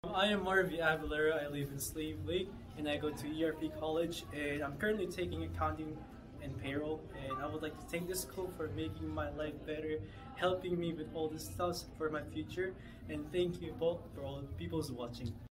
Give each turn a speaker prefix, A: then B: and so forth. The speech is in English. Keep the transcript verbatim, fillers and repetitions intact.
A: I am Marvi Abellera. I live in Slave Lake and I go to E R P college, and I'm currently taking accounting and payroll, and I would like to thank this school for making my life better, helping me with all this stuff for my future, and thank you both for all the people who's watching.